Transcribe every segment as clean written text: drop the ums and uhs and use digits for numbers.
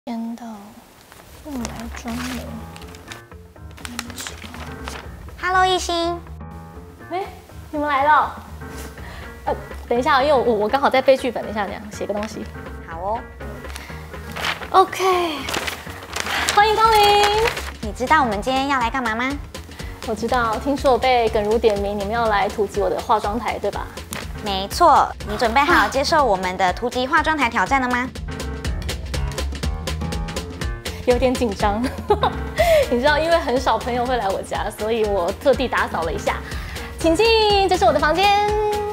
签到用来专门。 Hello， 艺兴。 哎，你们来了。等一下，因为我刚好在背剧本，等一下这样写个东西。 好哦。 OK， 欢迎光临。 你知道我们今天要来干嘛吗？ 我知道，听说我被耿如点名，你们要来突击我的化妆台，对吧？ 没错，你准备好接受我们的突击化妆台挑战了吗？ 有点紧张，你知道，因为很少朋友会来我家，所以我特地打扫了一下。请进，这是我的房间。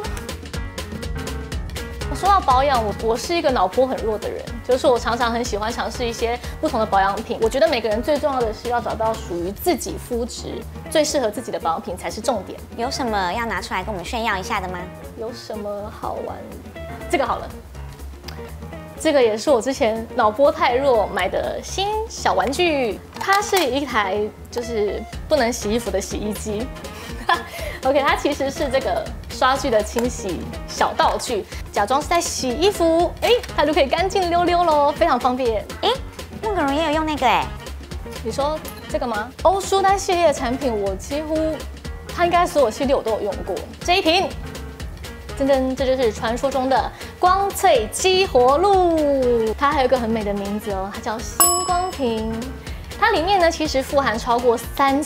说到保养，我是一个脑波很弱的人，就是我常常很喜欢尝试一些不同的保养品。我觉得每个人最重要的是要找到属于自己肤质最适合自己的保养品才是重点。 有什么要拿出来跟我们炫耀一下的吗？ 有什么好玩？这个好了。这个也是我之前脑波太弱买的新小玩具，它是一台就是不能洗衣服的洗衣机。OK， 它其实是这个刷具的清洗小道具，假装是在洗衣服，它就可以干净溜溜咯，非常方便。 孟耿如也有用那个你说这个吗？欧舒丹系列的产品，我几乎它应该所有系列我都有用过。这一瓶。噔噔，这就是传说中的光萃激活露，它还有一个很美的名字哦，它叫星光瓶。它里面呢，其实富含超过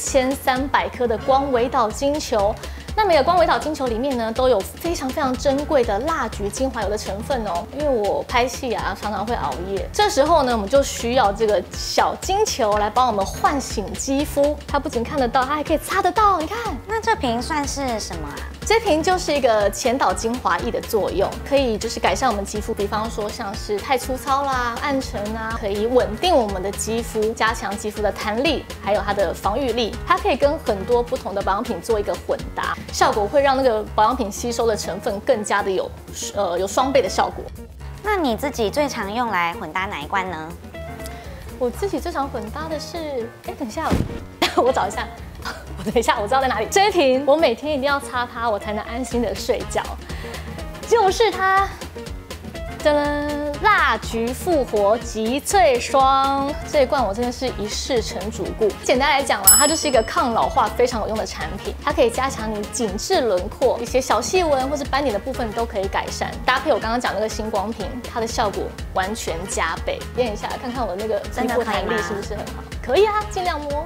3300颗的光微导晶球。那每个光微导晶球里面呢，都有非常珍贵的蜡菊精华油的成分哦。因为我拍戏啊，常常会熬夜，这时候呢，我们就需要这个小晶球来帮我们唤醒肌肤。它不仅看得到，它还可以擦得到。你看， 那这瓶算是什么啊？ 这瓶就是一个前导精华液的作用，可以就是改善我们肌肤，比方说像是太粗糙啦、暗沉啊，可以稳定我们的肌肤，加强肌肤的弹力，还有它的防御力。它可以跟很多不同的保养品做一个混搭，效果会让那个保养品吸收的成分更加的有双倍的效果。 那你自己最常用来混搭哪一罐呢？ 我自己最常混搭的是，等一下，我找一下。等一下，我知道在哪里。这一瓶我每天一定要擦它，我才能安心的睡觉。就是它，噔噔，蜡菊复活极萃霜。这一罐我真的是一试成主顾。简单来讲啦，它就是一个抗老化非常有用的产品，它可以加强你紧致轮廓，一些小细纹或是斑点的部分都可以改善。搭配我刚刚讲那个星光瓶，它的效果完全加倍。验一下，看看我的那个肌肤弹力是不是很好？可以啊，尽量摸。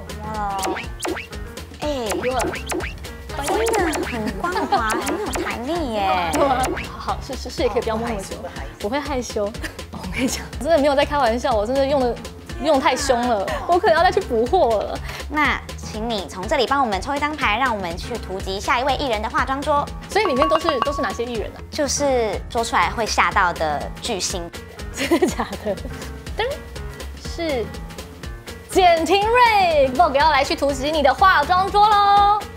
真的很光滑，很有弹力耶。好，是也可以不要摸那么久，我会害羞。我跟你讲，真的没有在开玩笑，我真的用太凶了，我可能要再去补货了。 那请你从这里帮我们抽一张牌，让我们去突击下一位艺人的化妆桌。 所以里面都是哪些艺人啊？ 就是说出来会吓到的巨星。 真的假的？噔，是简廷瑞 ，Vogue 要来去突袭你的化妆桌喽。